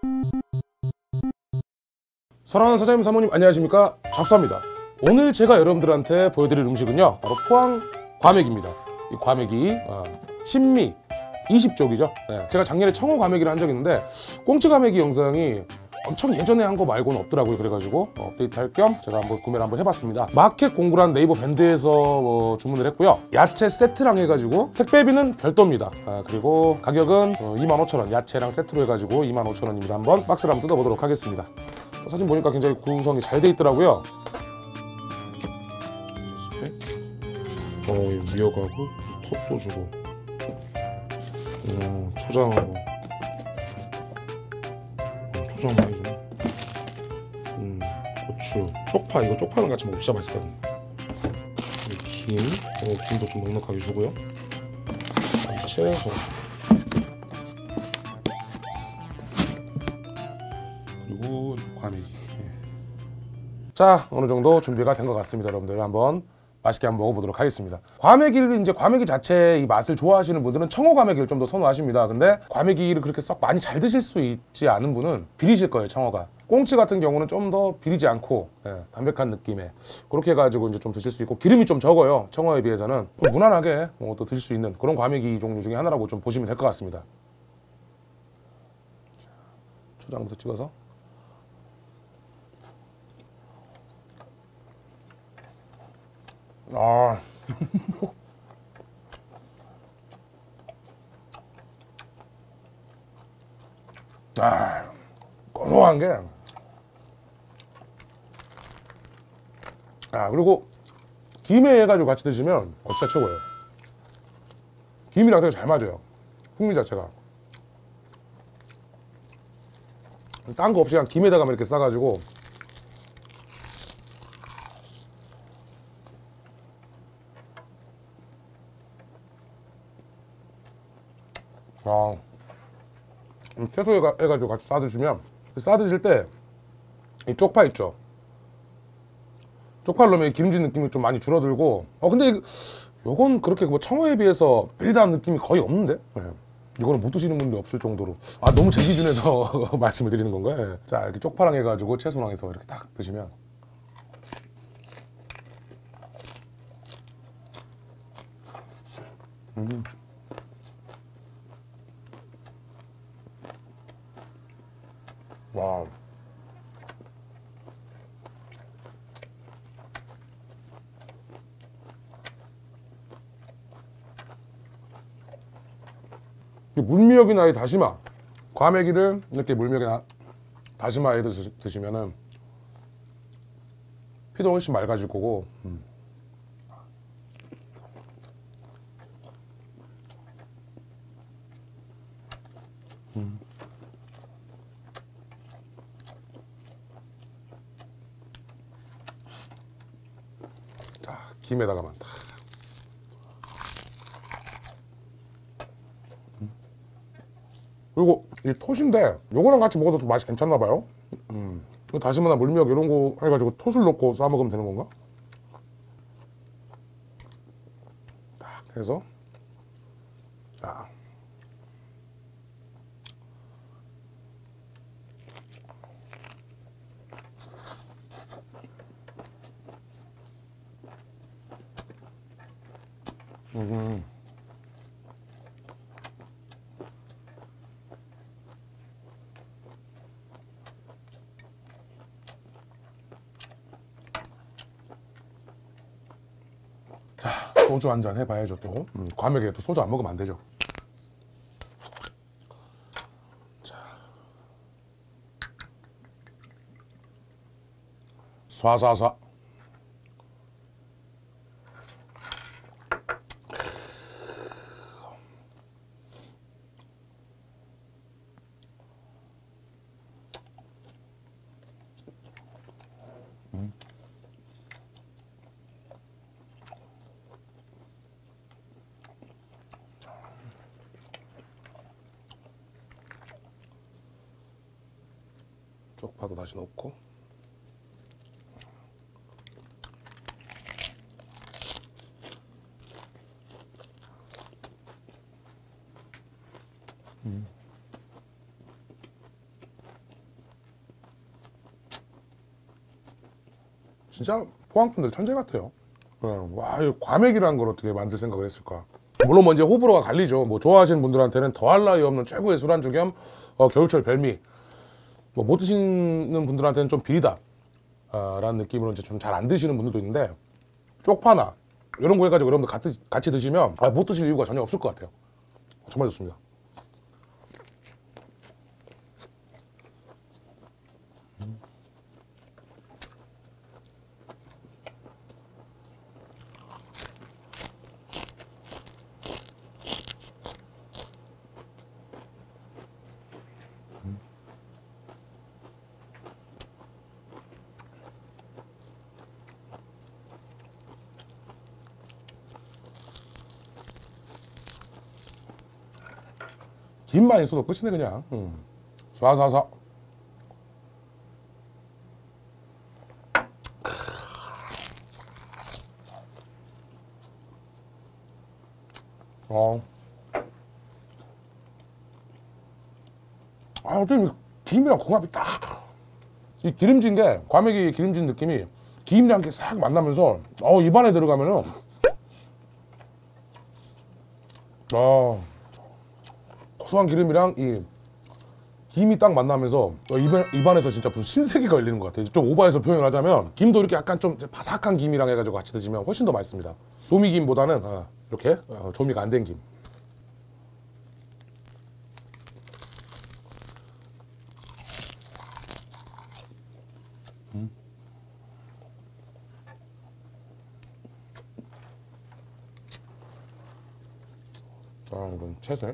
사랑하는 사장님 사모님 안녕하십니까, 잡사입니다. 오늘 제가 여러분들한테 보여드릴 음식은요, 바로 포항 과메기입니다. 이 과메기 신미 20쪽이죠. 네, 제가 작년에 청어 과메기를 한 적이 있는데 꽁치 과메기 영상이 엄청 예전에 한 거 말고는 없더라고요. 그래가지고 업데이트 할 겸 제가 한번 구매를 한번 해봤습니다. 마켓 공구란 네이버 밴드에서 주문을 했고요. 야채 세트랑 해가지고 택배비는 별도입니다. 그리고 가격은 25,000원, 야채랑 세트로 해가지고 25,000원입니다. 한번 박스를 한번 뜯어보도록 하겠습니다. 사진 보니까 굉장히 구성이 잘 돼 있더라고요. 미역하고 톳도 주고 초장하고 초장 많이 주네. 고추, 쪽파, 이거 쪽파랑 같이 먹으면 진짜 맛있거든요. 김, 김도 좀 넉넉하게 주고요. 채소, 그리고 과메기. 자, 어느 정도 준비가 된 것 같습니다. 여러분들 한번 맛있게 한번 먹어보도록 하겠습니다. 과메기를 이제 과메기 자체 이 맛을 좋아하시는 분들은 청어 과메기를 좀 더 선호하십니다. 근데 과메기를 그렇게 썩 많이 잘 드실 수 있지 않은 분은 비리실 거예요, 청어가. 꽁치 같은 경우는 좀 더 비리지 않고 담백한 느낌에 그렇게 해가지고 이제 좀 드실 수 있고, 기름이 좀 적어요. 청어에 비해서는 무난하게 또 드실 수 있는 그런 과메기 종류 중에 하나라고 좀 보시면 될 것 같습니다. 초장부터 찍어서. 고소한 게. 그리고 김에 해가지고 같이 드시면 진짜 최고예요. 김이랑 되게 잘 맞아요. 풍미 자체가. 딴 거 없이 그냥 김에다가 이렇게 싸가지고. 채소 해가지고 같이 싸드시면, 싸드실 때 이 쪽파 있죠? 쪽파를 넣으면 기름진 느낌이 좀 많이 줄어들고, 근데 요건 그렇게 뭐 청어에 비해서 비리다는 느낌이 거의 없는데? 이거는 못 드시는 분들이 없을 정도로. 너무 제 기준에서 말씀을 드리는 건가요? 자, 이렇게 쪽파랑 해가지고 채소랑 해서 이렇게 딱 드시면 와. 물미역이나 이 다시마, 과메기를 이렇게 물미역이나 다시마에 드시면은 피도 훨씬 맑아질 거고. 자, 김에다가만 딱. 그리고 이 톳인데 요거랑 같이 먹어도 맛이 괜찮나 봐요. 다시마나 물미역 이런 거 해가지고 톳을 넣고 싸 먹으면 되는 건가? 딱 해서, 자, 소주 한잔 해봐야죠. 또 과메기에 또 소주 안 먹으면 안 되죠. 자, 쏴쏴쏴. 쪽파도 다시 넣고. 진짜 포항분들 천재 같아요. 와, 이 과메기라는 걸 어떻게 만들 생각을 했을까? 물론 뭐 이제 호불호가 갈리죠. 뭐 좋아하시는 분들한테는 더할 나위 없는 최고의 술안주 겸 겨울철 별미. 뭐 못 드시는 분들한테는 좀 비리다 라는 느낌으로 이제 좀 잘 안 드시는 분들도 있는데, 쪽파나 이런 거 해가지고 여러분들 같이 드시면 못 드실 이유가 전혀 없을 것 같아요. 정말 좋습니다. 김만 있어도 끝이네 그냥. 쏴쏴쏴. 어떤 김이랑 궁합이 딱, 이 기름진 게, 과메기 기름진 느낌이 김이랑 이렇게 싹 만나면서 입안에 들어가면은 고소한 기름이랑 이 김이 딱 만나면서 입안에서 진짜 무슨 신세계가 열리는 것 같아요. 좀 오버해서 표현을 하자면 김도 이렇게 약간 좀 바삭한 김이랑 해가지고 같이 드시면 훨씬 더 맛있습니다. 조미김보다는 이렇게 조미가 안 된 김. 이건 채소요.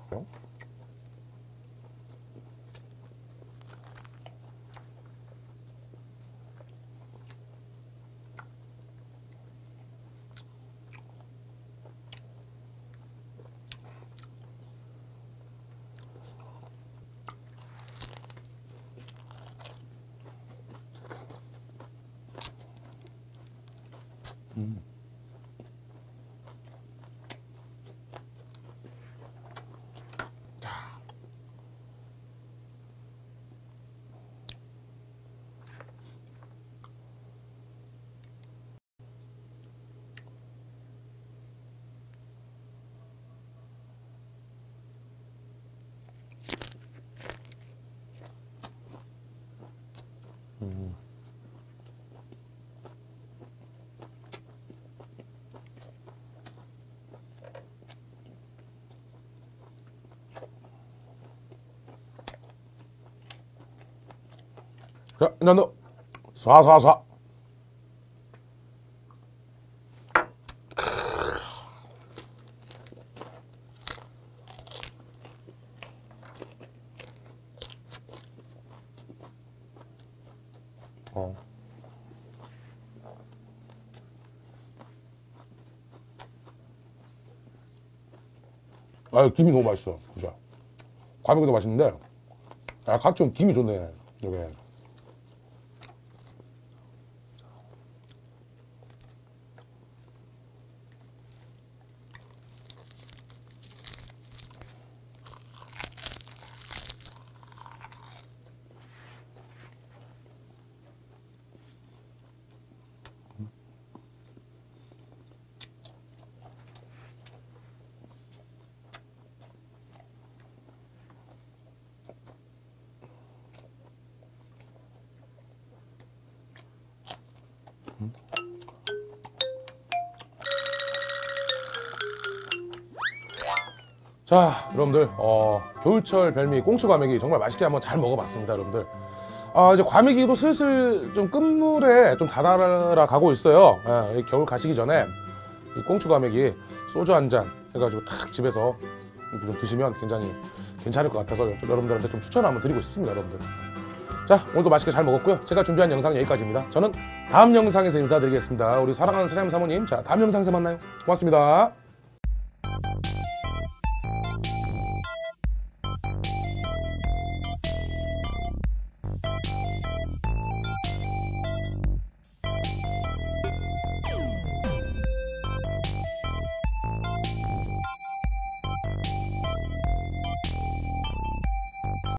자, 나는 쏴쏴쏴. 김이 너무 맛있어, 진짜. 과메기도 맛있는데, 각종 김이 좋네, 이게. 자, 여러분들 겨울철 별미 꽁치 과메기 정말 맛있게 한번 잘 먹어봤습니다, 여러분들. 이제 과메기도 슬슬 좀 끝물에 좀 다다라 가고 있어요. 이 겨울 가시기 전에 이 꽁치 과메기 소주 한 잔 해가지고 탁 집에서 좀 드시면 굉장히 괜찮을 것 같아서 여러분들한테 좀 추천을 한번 드리고 싶습니다, 여러분들. 자, 오늘도 맛있게 잘 먹었고요. 제가 준비한 영상 여기까지입니다. 저는 다음 영상에서 인사드리겠습니다. 우리 사랑하는 사장님 사모님, 자, 다음 영상에서 만나요. 고맙습니다.